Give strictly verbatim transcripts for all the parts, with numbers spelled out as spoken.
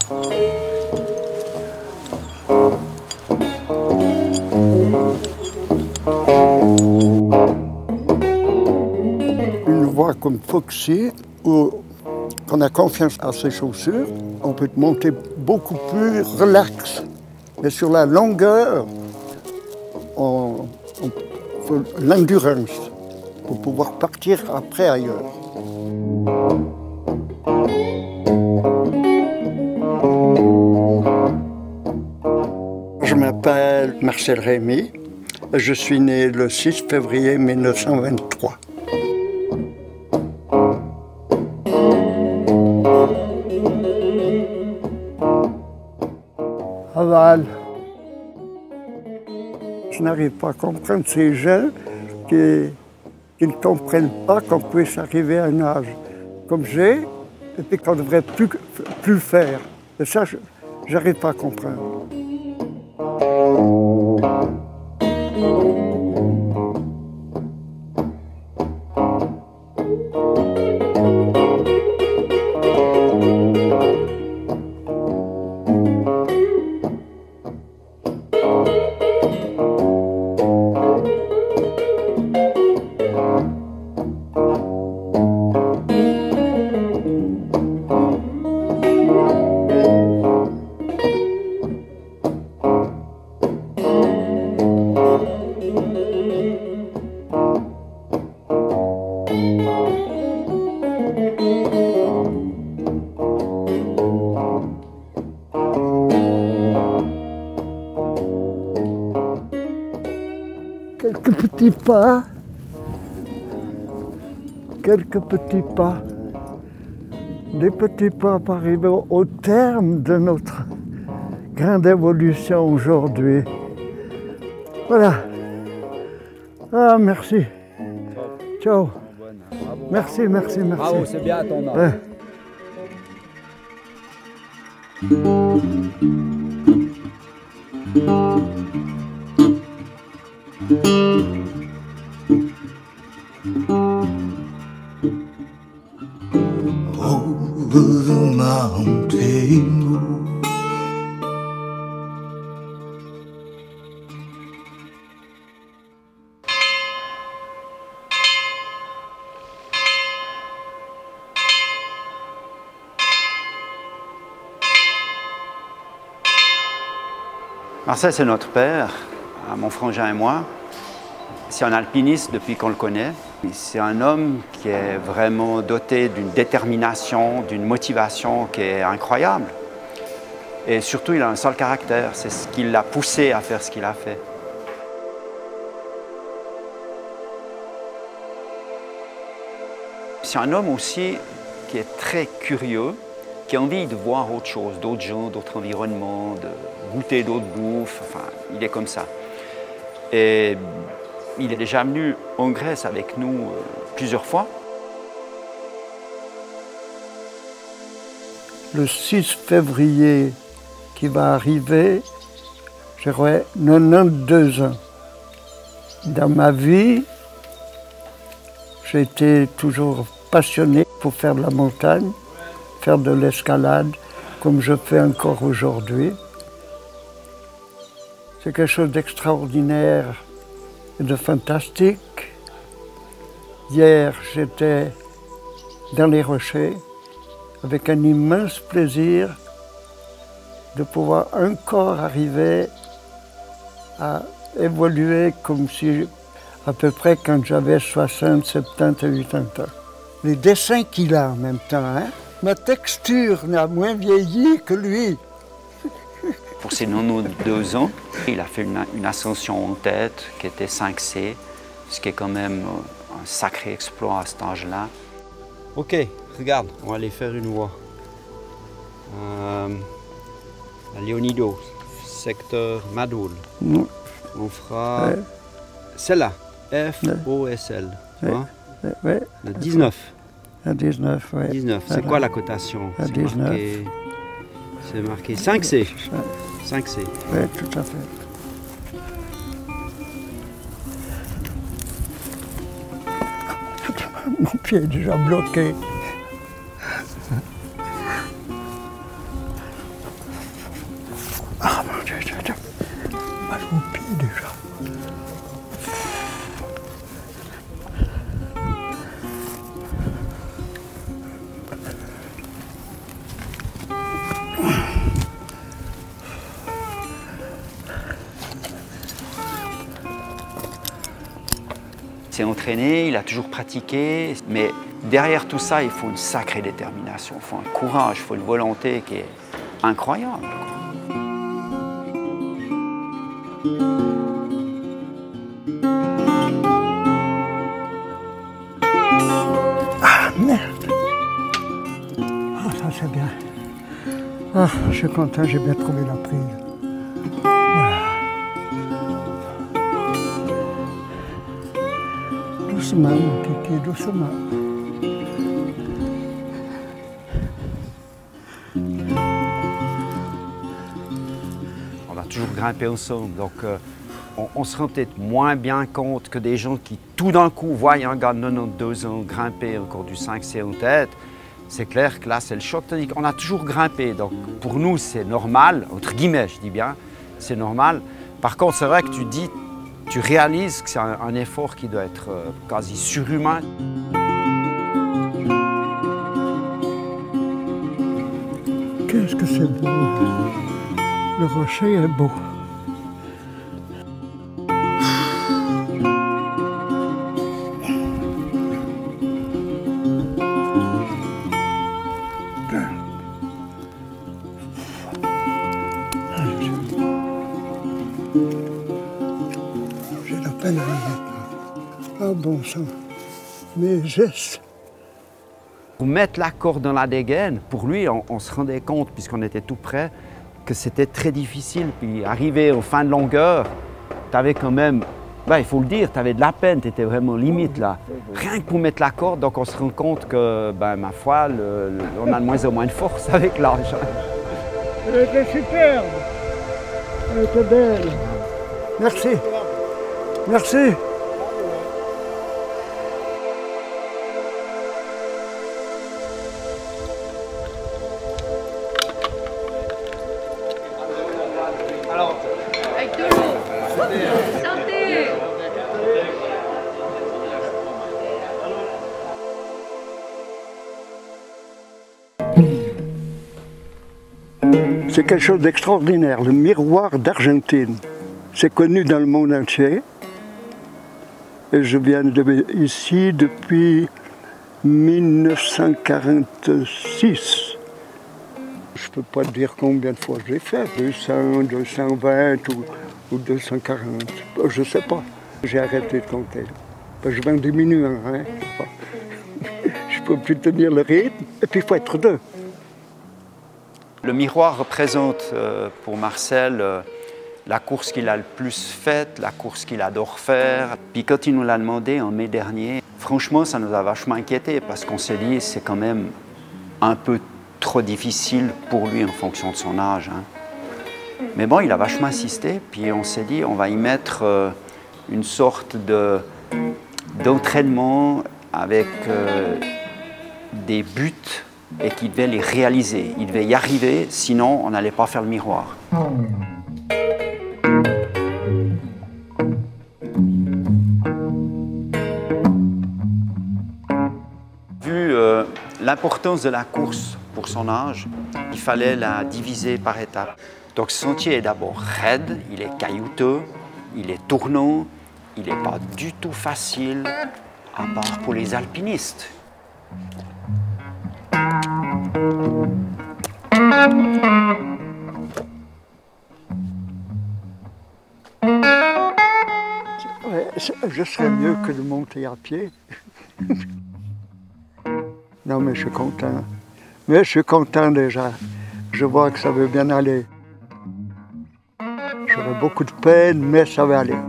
Une voie comme Foxy, où on a confiance à ses chaussures, on peut monter beaucoup plus relax. Mais sur la longueur, on, on faut l'endurance pour pouvoir partir après ailleurs. Je m'appelle Marcel Rémy. Je suis né le six février mille neuf cent vingt-trois. Aval. Je n'arrive pas à comprendre ces gens qui, qui ne comprennent pas qu'on puisse arriver à un âge comme j'ai et puis qu'on ne devrait plus, plus faire. Et ça, je n'arrive pas à comprendre. Quelques petits pas, quelques petits pas, des petits pas pour arriver au terme de notre grande évolution aujourd'hui. Voilà. Ah, merci. Ciao. Merci, merci, merci. Bravo, c'est bien à ton âge. Ouais. Over the mountain road, Marcel, c'est notre père, mon frangin et moi. C'est un alpiniste depuis qu'on le connaît. C'est un homme qui est vraiment doté d'une détermination, d'une motivation qui est incroyable. Et surtout, il a un seul caractère. C'est ce qui l'a poussé à faire ce qu'il a fait. C'est un homme aussi qui est très curieux, qui a envie de voir autre chose, d'autres gens, d'autres environnements, de goûter d'autres bouffes. Enfin, il est comme ça. Et il est déjà venu en Grèce avec nous euh, plusieurs fois. Le six février qui va arriver, j'aurai quatre-vingt-douze ans. Dans ma vie, j'ai été toujours passionné pour faire de la montagne, faire de l'escalade, comme je fais encore aujourd'hui. C'est quelque chose d'extraordinaire et de fantastique. Hier, j'étais dans les rochers avec un immense plaisir de pouvoir encore arriver à évoluer comme si, à peu près quand j'avais soixante, soixante-dix, quatre-vingts ans. Les dessins qu'il a en même temps, hein? Ma texture n'a moins vieilli que lui. Pour ses quatre-vingt-douze ans, il a fait une, une ascension en tête qui était cinq C, ce qui est quand même un sacré exploit à cet âge-là. Ok, regarde, on va aller faire une voie. Euh, à Léonidos, secteur Madoul. Mmh. On fera Ouais. celle-là, F O S L. Tu Ouais. vois Ouais, ouais. Le dix-neuf. À dix-neuf, oui. dix-neuf, c'est Voilà. quoi la cotation? À C'est dix-neuf. marqué, c'est marqué cinq C. cinq C. Oui, tout à fait. Mon pied est déjà bloqué. Il s'est entraîné, il a toujours pratiqué, mais derrière tout ça, il faut une sacrée détermination, il faut un courage, il faut une volonté qui est incroyable. Ah merde! Ah, ça c'est bien. Ah, je suis content, j'ai bien trouvé la prise. Voilà. Doucement, mon kiki, doucement. On a toujours grimpé ensemble, donc euh, on, on se rend peut-être moins bien compte que des gens qui tout d'un coup voient un gars de quatre-vingt-douze ans grimper encore du cinq C en tête. C'est clair que là, c'est le choc tonique. On a toujours grimpé, donc pour nous, c'est normal, entre guillemets, je dis bien, c'est normal. Par contre, c'est vrai que tu dis, tu réalises que c'est un, un effort qui doit être euh, quasi surhumain. Qu'est-ce que c'est beau! Le rocher est beau. J'ai la peine à y Ah bon sang, mes gestes. Pour mettre la corde dans la dégaine, pour lui, on, on se rendait compte, puisqu'on était tout près, que c'était très difficile. Puis arrivé aux fins de longueur, tu avais quand même, ben, il faut le dire, tu avais de la peine, tu étais vraiment limite là. Rien que pour mettre la corde, donc on se rend compte que, ben, ma foi, le, le, on a de moins en moins de force avec l'âge. Elle était superbe. Elle était belle. Merci. Merci. Avec de l'eau. Santé. C'est quelque chose d'extraordinaire, le miroir d'Argentine. C'est connu dans le monde entier. Et je viens de, ici depuis mille neuf cent quarante-six. Je ne peux pas te dire combien de fois je l'ai fait, deux cents, deux cent vingt ou, ou deux cent quarante. Je ne sais pas. J'ai arrêté de compter. Je vais en diminuant. Hein. Je ne peux plus tenir le rythme. Et puis il faut être deux. Le miroir représente euh, pour Marcel euh, la course qu'il a le plus faite, la course qu'il adore faire. Puis quand il nous l'a demandé en mai dernier, franchement, ça nous a vachement inquiétés parce qu'on s'est dit c'est quand même un peu trop difficile pour lui en fonction de son âge. Hein. Mais bon, il a vachement insisté, puis on s'est dit on va y mettre euh, une sorte de, d'entraînement avec euh, des buts et qu'il devait les réaliser. Il devait y arriver, sinon on n'allait pas faire le miroir. Vu euh, l'importance de la course pour son âge, il fallait la diviser par étapes. Donc ce sentier est d'abord raide, il est caillouteux, il est tournant, il n'est pas du tout facile, à part pour les alpinistes. Ouais, je serais mieux que de monter à pied. Non, mais je suis content. Mais je suis content déjà. Je vois que ça veut bien aller. J'aurais beaucoup de peine, mais ça va aller.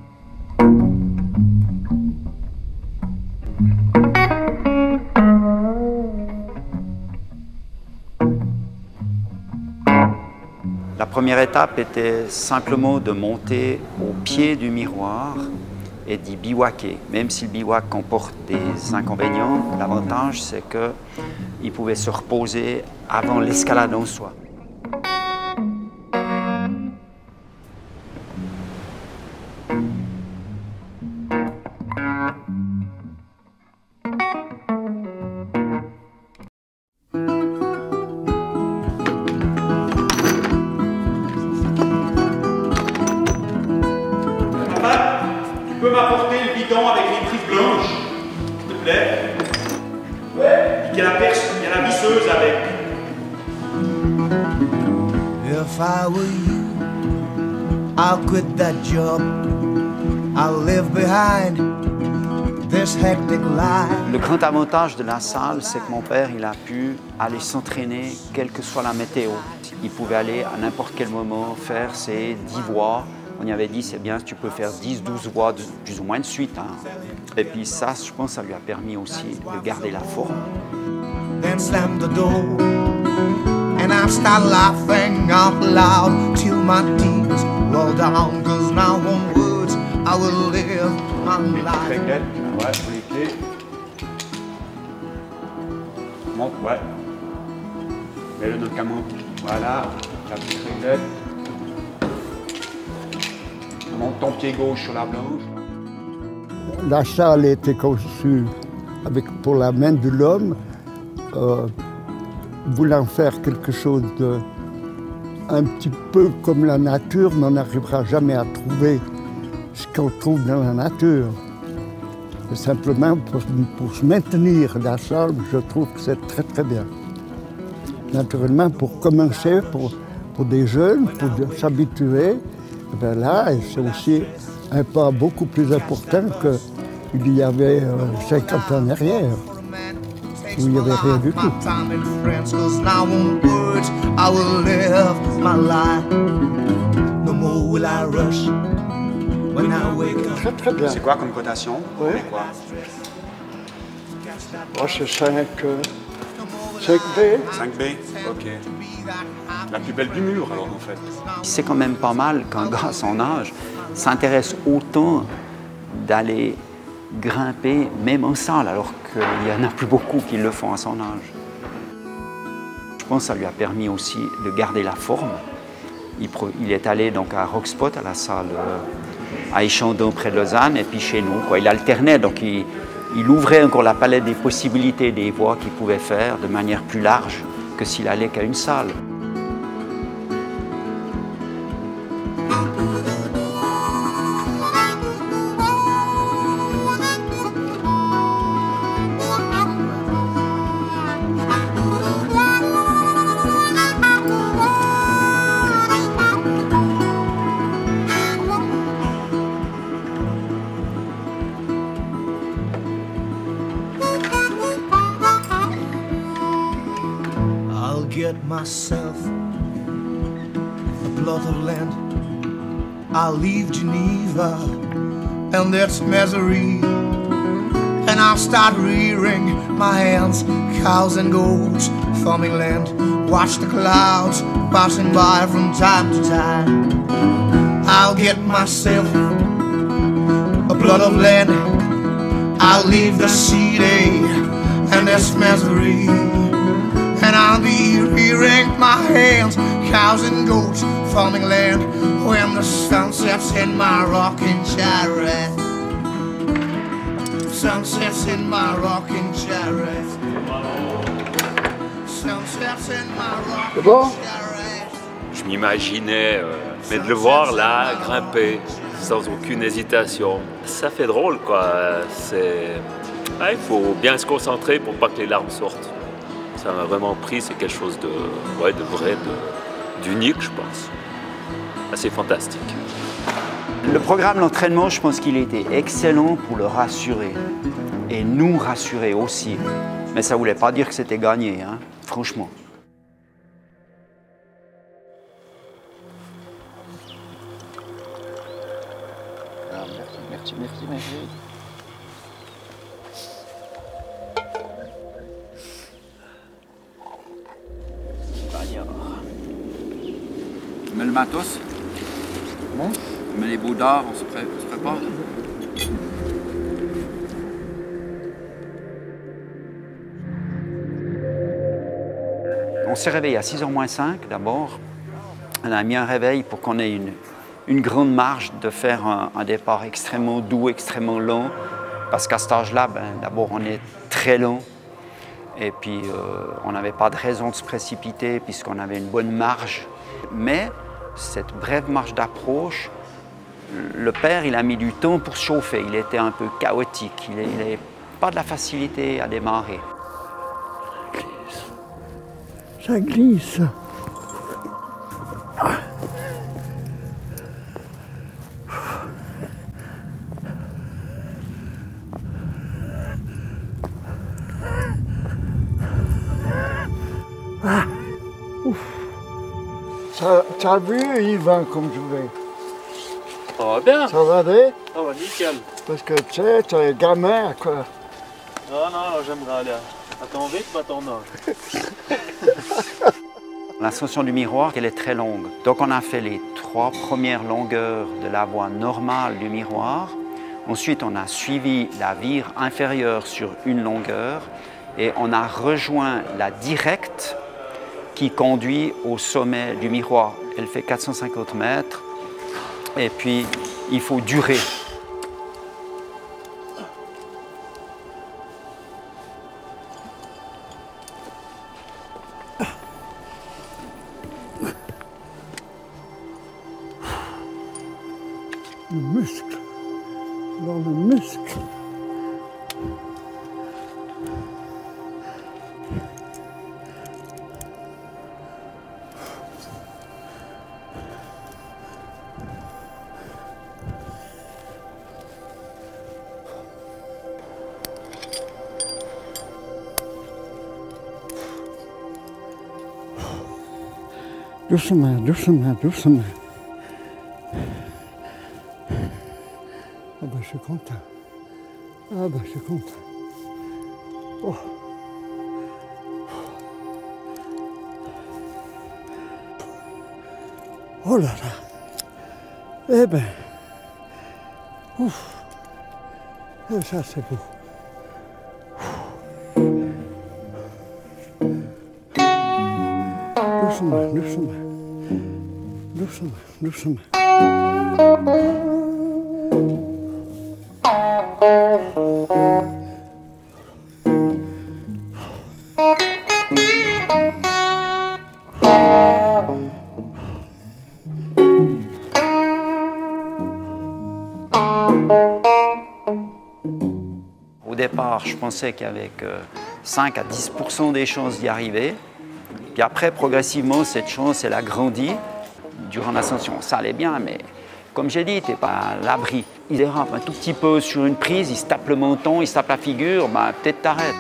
La première étape était simplement de monter au pied du miroir et d'y bivouaquer. Même si le bivouac comporte des inconvénients, l'avantage c'est qu'il pouvait se reposer avant l'escalade en soi. berceuse avec. If I were you, I'll quit that job. I'll live behind this hectic life. Le grand avantage de la salle, c'est que mon père, il a pu aller s'entraîner, quelle que soit la météo. Il pouvait aller à n'importe quel moment faire ses dix voix. On y avait dit, c'est bien, tu peux faire dix, douze voix, de, plus ou moins de suite. Hein. Et puis ça, je pense, ça lui a permis aussi de garder la forme. Then slam the door, and I start laughing out loud till my tears roll down. Cause now on words I will live my life. Réglette, ouais, pour les clés. Monte, ouais. Mets-le dans le camion. Voilà, la petite réglette. Monte ton pied gauche sur la blanche. La salle était conçue avec, pour la main de l'homme, euh, voulant faire quelque chose de un petit peu comme la nature, mais on n'arrivera jamais à trouver ce qu'on trouve dans la nature. Et simplement pour, pour se maintenir la salle, je trouve que c'est très très bien. Naturellement, pour commencer, pour, pour des jeunes, pour s'habituer, ben là, c'est aussi un pas beaucoup plus important qu'il y avait euh, cinquante ans en arrière, où il n'y avait rien du tout. Très très bien. C'est quoi comme cotation? Oui. C'est quoi? Oh, c'est cinq B. cinq B, ok. La plus belle du mur, alors, en fait. C'est quand même pas mal qu'un gars à son âge s'intéresse autant d'aller grimper, même en salle, alors qu'il n'y en a plus beaucoup qui le font à son âge. Je pense que ça lui a permis aussi de garder la forme. Il, il est allé donc à Rockspot, à la salle euh, à Échandon, près de Lausanne, et puis chez nous, quoi. Il alternait, donc il, il ouvrait encore la palette des possibilités des voix qu'il pouvait faire de manière plus large que s'il allait qu'à une salle. Get myself a plot of land. I'll leave Geneva and its misery, and I'll start rearing my hands, cows and goats, farming land. Watch the clouds passing by from time to time. I'll get myself a plot of land. I'll leave the city and its misery, and I'll be rearing my hands, cows and goats, farming land, when the sun sets in my rocking chariot. Sun sets in my rocking chariot. Sun sets in my rocking chariot. Je m'imaginais, euh, mais de le voir là, grimper, sans aucune hésitation, ça fait drôle quoi. C'est... Ouais, il faut bien se concentrer pour pas que les larmes sortent. Ça m'a vraiment pris, c'est quelque chose de, ouais, de vrai, d'unique, je pense. Assez fantastique. Le programme d'entraînement, je pense qu'il était excellent pour le rassurer. Et nous rassurer aussi. Mais ça ne voulait pas dire que c'était gagné, hein, franchement. Ah, merci, merci, merci, merci. On met le matos. Bon. On met les boudards, on se, pré on se prépare. On s'est réveillé à six heures moins cinq d'abord. On a mis un réveil pour qu'on ait une, une grande marge de faire un, un départ extrêmement doux, extrêmement long. Parce qu'à cet âge-là, ben, d'abord on est très long. Et puis euh, on n'avait pas de raison de se précipiter puisqu'on avait une bonne marge. Mais cette brève marche d'approche, le père il a mis du temps pour se chauffer. Il était un peu chaotique. Il n'avait pas de la facilité à démarrer. Ça glisse. Ah. Ouf. Ça, t'as vu, Yvan, comme je vais? Ça va bien? Ça va aller? Ça va nickel. Parce que tu sais, t'es un gamin, quoi. Non, non, j'aimerais aller à ton rythme, à ton âge. L'ascension du miroir, elle est très longue. Donc on a fait les trois premières longueurs de la voie normale du miroir. Ensuite, on a suivi la vire inférieure sur une longueur et on a rejoint la directe qui conduit au sommet du miroir. Elle fait quatre cent cinquante mètres et puis il faut durer. Le muscle, dans le muscle. Doucement, doucement, doucement. Ah ben je suis content. Ah ben je suis content. Oh. Oh là là. Eh ben. Ouf. Et ça c'est beau. Doucement, doucement. Doucement, doucement. Au départ, je pensais qu'avec cinq à dix pour cent des chances d'y arriver. Puis après, progressivement, cette chance, elle a grandi durant l'ascension. Ça allait bien, mais comme j'ai dit, tu n'es pas à l'abri. Il dérape un tout petit peu sur une prise, il se tape le menton, il se tape la figure, bah, peut-être t'arrêtes.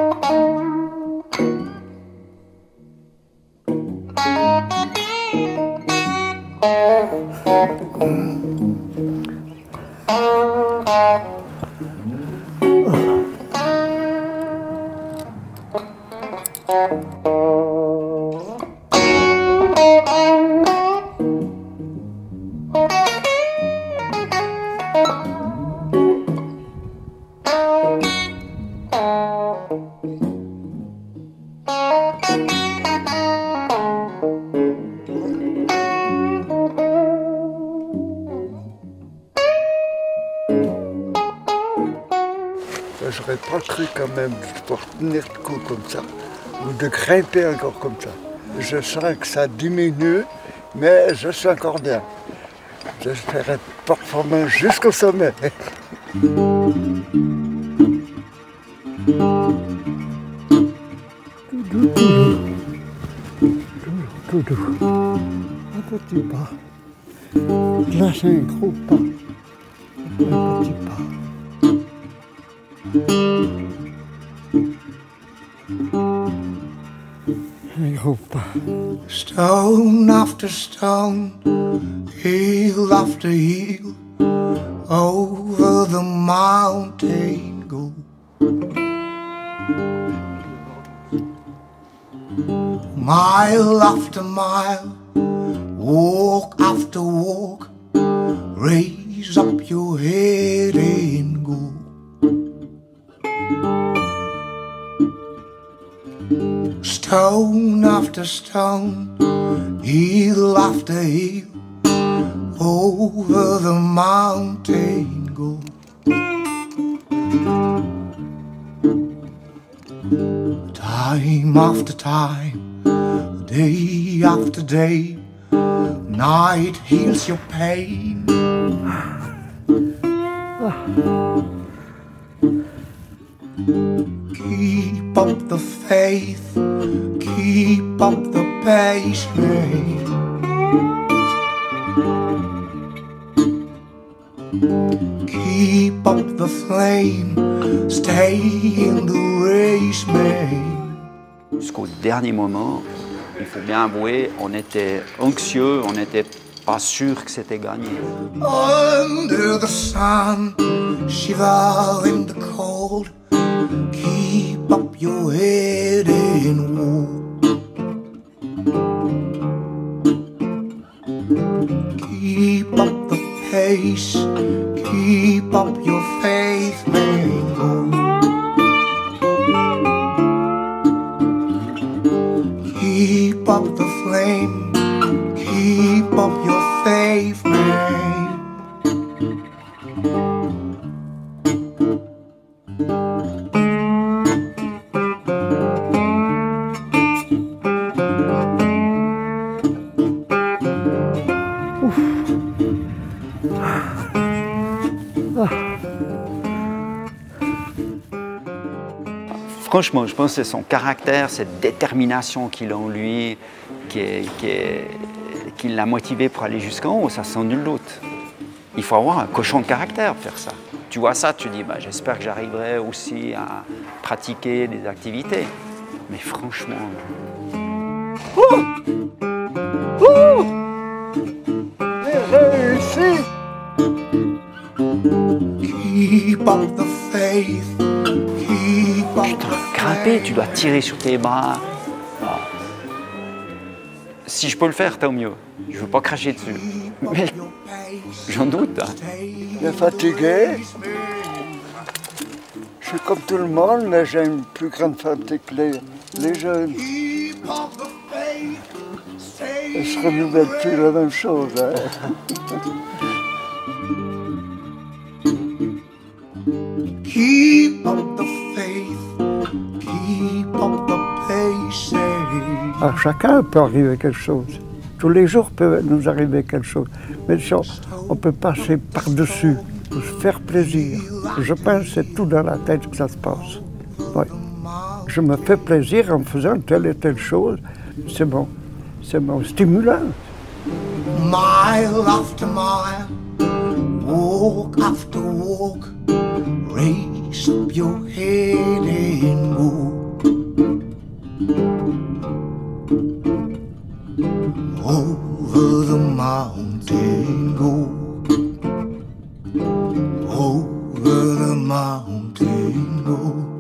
J'aurais pas cru quand même de pouvoir tenir le coup comme ça, ou de grimper encore comme ça. Je sens que ça diminue, mais je suis encore bien. J'espère être performant jusqu'au sommet. Tout doux, tout doux. Tout doux. Un petit pas. Là, c'est un gros pas. Un petit pas. Un gros pas. Stone after stone, hill after hill, over the mountain go. Mile after mile, walk after walk, raise up your head and go. Stone after stone, hill after hill, over the mountain go. Time after time, day after day, night heals your pain. Keep up the faith, keep Keep up the pace, mate. Keep up the flame, stay in the race, mate. Jusqu'au dernier moment, il faut bien avouer, on était anxieux, on n'était pas sûr que c'était gagné. Under the sun, shiver in the cold. Keep up your head and walk. Keep up the pace, keep up your faith, man, go. Keep up the flame, keep up your faith, man. Franchement, je pense que c'est son caractère, cette détermination qu'il a en lui, qui, est, qui, est, qui l'a motivé pour aller jusqu'en haut, ça sans nul doute. Il faut avoir un cochon de caractère pour faire ça. Tu vois ça, tu dis, bah, j'espère que j'arriverai aussi à pratiquer des activités. Mais franchement... Oh oh J'ai réussi. Keep up the faith. Putain, grimper, tu dois tirer sur tes bras. Ah. Si je peux le faire, tant mieux. Je veux pas cracher dessus. Mais j'en doute. Hein. Je suis fatigué. Je suis comme tout le monde, mais j'ai une plus grande fatigue que les, les jeunes. Ils se renouvellent plus la même chose. Hein. Keep up the faith, keep up the pace. Alors chacun peut arriver quelque chose. Tous les jours peut nous arriver quelque chose. Mais on peut passer par-dessus pour se faire plaisir. Je pense que c'est tout dans la tête que ça se passe. Ouais. Je me fais plaisir en faisant telle et telle chose. C'est bon. C'est bon. Stimulant. Mile after mile, walk after walk. Raise up your head and go. Over the mountain go. Over the mountain go.